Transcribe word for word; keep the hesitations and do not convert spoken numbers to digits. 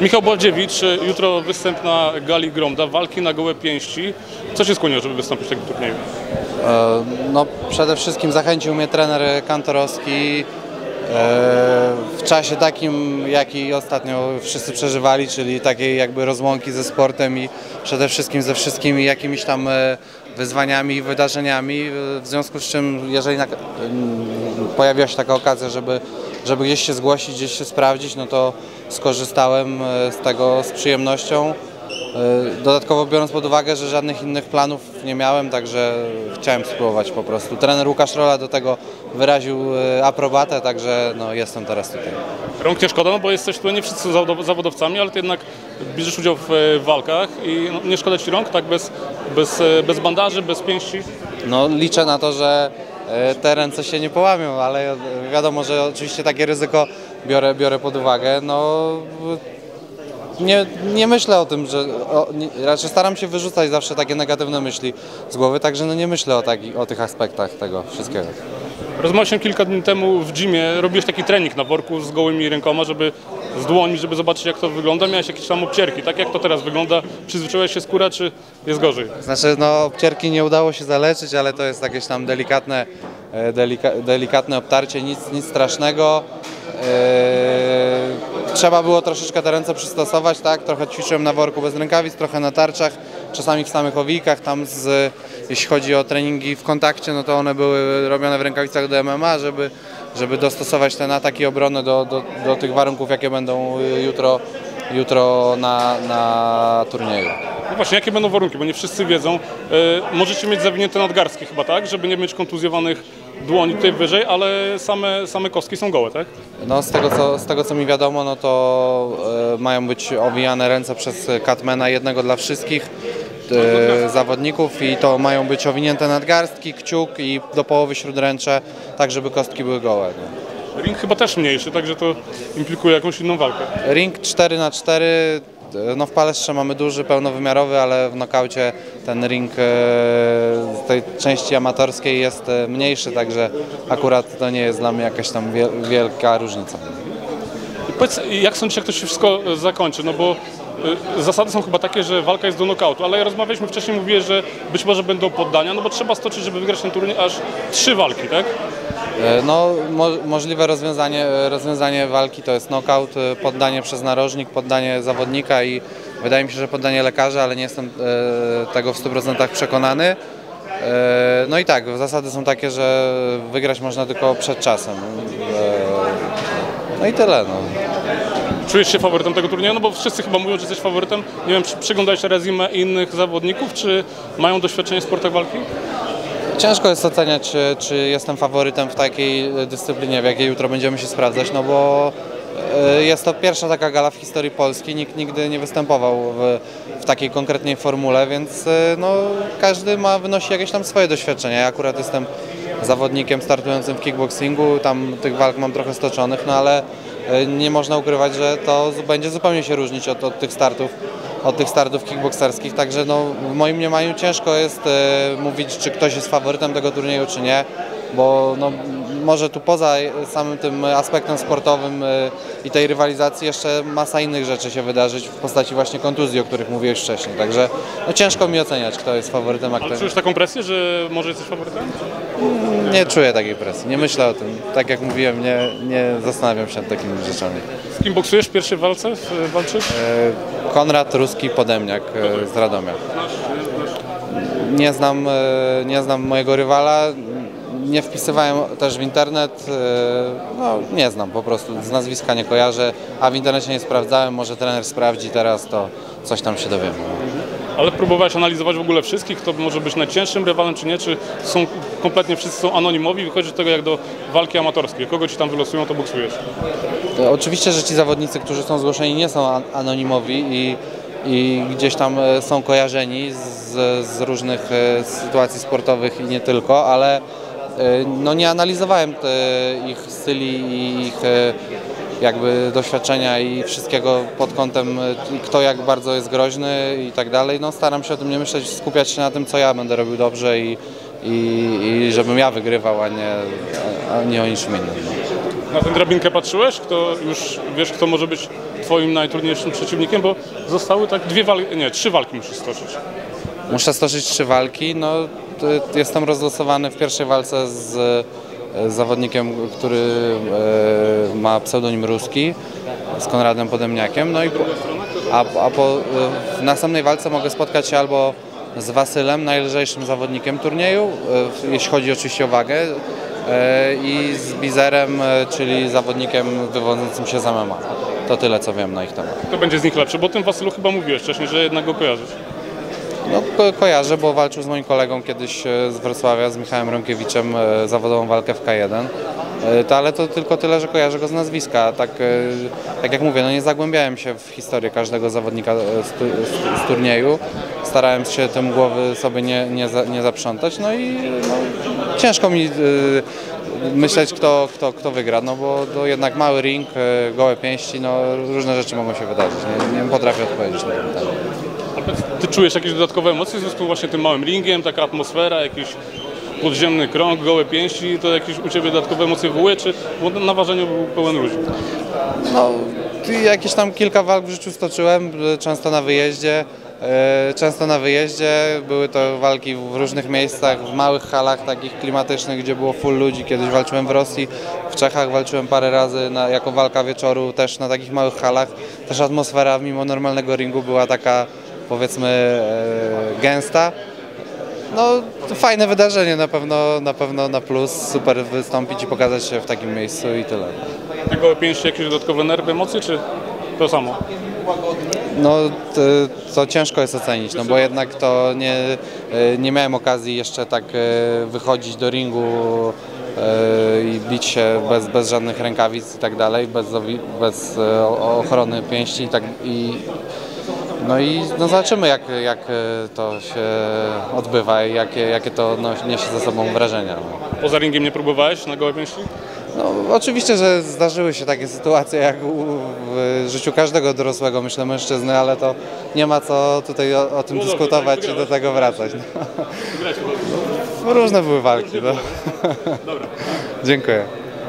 Michał Bławdziewicz, jutro występ na gali Gromda, walki na gołe pięści. Co Cię skłoniło, żeby wystąpić w takim turnieju? No, przede wszystkim zachęcił mnie trener Kantorowski w czasie takim, jaki ostatnio wszyscy przeżywali, czyli takiej jakby rozłąki ze sportem i przede wszystkim ze wszystkimi jakimiś tam wyzwaniami i wydarzeniami, w związku z czym jeżeli na, pojawiła się taka okazja, żeby, żeby gdzieś się zgłosić, gdzieś się sprawdzić, no to skorzystałem z tego z przyjemnością. Dodatkowo biorąc pod uwagę, że żadnych innych planów nie miałem, także chciałem spróbować po prostu. Trener Łukasz Rola do tego wyraził aprobatę, także no, jestem teraz tutaj. Rąk nie szkoda, no bo jesteś tutaj, nie wszyscy są zawodowcami, ale Ty jednak bierzesz udział w walkach i no, nie szkoda Ci rąk, tak bez, bez, bez bandaży, bez pięści? No liczę na to, że te ręce się nie połamią, ale wiadomo, że oczywiście takie ryzyko biorę, biorę pod uwagę. No, Nie, nie myślę o tym, że o, nie, raczej staram się wyrzucać zawsze takie negatywne myśli z głowy, także no nie myślę o, taki, o tych aspektach tego wszystkiego. Rozmawialiśmy kilka dni temu w gymie, robiłeś taki trening na worku z gołymi rękoma, żeby z dłońmi, żeby zobaczyć jak to wygląda. Miałeś jakieś tam obcierki, tak jak to teraz wygląda? Przyzwyczaiłeś się skóra, czy jest gorzej? Znaczy no obcierki nie udało się zaleczyć, ale to jest jakieś tam delikatne, delika, delikatne obtarcie, nic, nic strasznego. Eee, trzeba było troszeczkę te ręce przystosować, tak? Trochę ćwiczyłem na worku bez rękawic, trochę na tarczach, czasami w samych owijkach, tam z, jeśli chodzi o treningi w kontakcie, no to one były robione w rękawicach do M M A, żeby, żeby dostosować ten atak i obronę do, do, do tych warunków, jakie będą jutro, jutro na, na turnieju. No właśnie, jakie będą warunki, bo nie wszyscy wiedzą. Yy, możecie mieć zawinięte nadgarstki chyba, tak? Żeby nie mieć kontuzjowanych dłoni tutaj wyżej, ale same, same kostki są gołe, tak? No z tego co, z tego co mi wiadomo, no to e, mają być owijane ręce przez cutmana, jednego dla wszystkich e, zawodników i to mają być owinięte nadgarstki, kciuk i do połowy śródręcze, tak żeby kostki były gołe. No. Ring chyba też mniejszy, także to implikuje jakąś inną walkę. Ring cztery na cztery, no w palestrze mamy duży, pełnowymiarowy, ale w nokaucie ten ring z tej części amatorskiej jest mniejszy, także akurat to nie jest dla mnie jakaś tam wielka różnica. I powiedz, jak sądzisz, jak to się wszystko zakończy, no bo zasady są chyba takie, że walka jest do nokautu, ale rozmawialiśmy wcześniej, mówiłeś, że być może będą poddania, no bo trzeba stoczyć, żeby wygrać ten turniej, aż trzy walki, tak? No, mo możliwe rozwiązanie, rozwiązanie walki to jest knockout, poddanie przez narożnik, poddanie zawodnika i wydaje mi się, że poddanie lekarza, ale nie jestem e, tego w stu procentach przekonany. E, no i tak, zasady są takie, że wygrać można tylko przed czasem. E, no i tyle. No. Czujesz się faworytem tego turnieju? No bo wszyscy chyba mówią, że jesteś faworytem. Nie wiem, czy przyglądałeś rezumé innych zawodników, czy mają doświadczenie w sportach walki? Ciężko jest oceniać, czy jestem faworytem w takiej dyscyplinie, w jakiej jutro będziemy się sprawdzać, no bo jest to pierwsza taka gala w historii Polski, nikt nigdy nie występował w, w takiej konkretnej formule, więc no, każdy ma, wynosi jakieś tam swoje doświadczenia. Ja akurat jestem zawodnikiem startującym w kickboxingu, tam tych walk mam trochę stoczonych, no ale nie można ukrywać, że to będzie zupełnie się różnić od, od tych startów. od tych startów kickbokserskich, także no, w moim mniemaniu ciężko jest e, mówić, czy ktoś jest faworytem tego turnieju, czy nie, bo no, może tu poza samym tym aspektem sportowym e, i tej rywalizacji jeszcze masa innych rzeczy się wydarzyć w postaci właśnie kontuzji, o których mówiłeś wcześniej, także no, ciężko mi oceniać, kto jest faworytem, a kto... Ale czujesz taką presję, że może jesteś faworytem? Nie czuję takiej presji, nie myślę o tym, tak jak mówiłem, nie, nie zastanawiam się nad takimi rzeczami. Z kim boksujesz w pierwszej walce? Walczysz? E, Konrad Ruski Podemniak e, z Radomia. Nie znam, e, nie znam mojego rywala, nie wpisywałem też w internet, e, no nie znam po prostu, z nazwiska nie kojarzę, a w internecie nie sprawdzałem, może trener sprawdzi teraz, to coś tam się dowiemy. Ale próbowałeś analizować w ogóle wszystkich, kto może być najcięższym rywalem, czy nie, czy są kompletnie wszyscy są anonimowi, wychodzi do tego jak do walki amatorskiej. Kogo ci tam wylosują, to boksujesz? To oczywiście, że ci zawodnicy, którzy są zgłoszeni, nie są anonimowi i, i gdzieś tam są kojarzeni z, z różnych sytuacji sportowych i nie tylko, ale no nie analizowałem te, ich styli i ich jakby doświadczenia i wszystkiego pod kątem kto jak bardzo jest groźny i tak dalej. No staram się o tym nie myśleć, skupiać się na tym, co ja będę robił dobrze i, i, i żebym ja wygrywał, a nie, a nie o niczym innym. Na tę drabinkę patrzyłeś? Kto już wiesz, kto może być twoim najtrudniejszym przeciwnikiem, bo zostały tak dwie walki, nie, trzy walki musisz stoczyć. Muszę stoczyć trzy walki. No, to jestem rozlosowany w pierwszej walce z e, zawodnikiem, który e, ma pseudonim Ruski, z Konradem Podemniakiem. No i po, a, a po, e, w następnej walce mogę spotkać się albo z Wasylem, najlżejszym zawodnikiem turnieju, e, jeśli chodzi oczywiście o wagę, e, i z Bizerem, e, czyli zawodnikiem wywodzącym się z M M A. To tyle, co wiem na ich temat. To będzie z nich lepszy, bo o tym Wasylu chyba mówiłeś wcześniej, że jednak go kojarzysz. No, ko kojarzę, bo walczył z moim kolegą kiedyś e, z Wrocławia, z Michałem Rąkiewiczem, e, zawodową walkę w K jeden. E, to, ale to tylko tyle, że kojarzę go z nazwiska. Tak, e, tak jak mówię, no nie zagłębiałem się w historię każdego zawodnika z, tu z, z turnieju. Starałem się tym głowy sobie nie, nie, za, nie zaprzątać. No i no, ciężko mi e, myśleć, kto, kto, kto wygra, no bo to jednak mały ring, e, gołe pięści, no różne rzeczy mogą się wydarzyć. Nie, nie potrafię odpowiedzieć na ten temat. Ty czujesz jakieś dodatkowe emocje w związku z właśnie tym małym ringiem, taka atmosfera, jakiś podziemny krąg, gołe pięści, to jakieś u Ciebie dodatkowe emocje wywołuje, czy bo na ważeniu był pełen ludzi? No, jakieś tam kilka walk w życiu stoczyłem, często na wyjeździe. Często na wyjeździe, były to walki w różnych miejscach, w małych halach takich klimatycznych, gdzie było full ludzi. Kiedyś walczyłem w Rosji, w Czechach walczyłem parę razy na, jako walka wieczoru, też na takich małych halach. Też atmosfera mimo normalnego ringu była taka, powiedzmy, e, gęsta. No, to fajne wydarzenie, na pewno, na pewno na plus, super wystąpić i pokazać się w takim miejscu i tyle. Te gołe pięści, jakieś dodatkowe nerwy, emocje, czy to samo? No to, to ciężko jest ocenić, no bo jednak to nie, nie miałem okazji jeszcze tak wychodzić do ringu i bić się bez, bez żadnych rękawic i tak dalej, bez, bez ochrony pięści i tak i no i no zobaczymy jak, jak to się odbywa i jakie, jakie to no, niesie ze sobą wrażenia. Poza ringiem nie próbowałeś na gołe pięści? No, oczywiście, że zdarzyły się takie sytuacje jak u, w życiu każdego dorosłego, myślę, mężczyzny, ale to nie ma co tutaj o, o tym no dyskutować dobrze, czy do tego wracać. No. Wygrałeś, No, różne były walki. No. Dobra. Dziękuję.